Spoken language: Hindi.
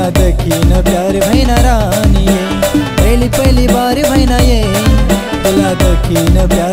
देखिन प्यार भैना रानी ये, पहली पहली बार भैना ये दिला देखिन प्यार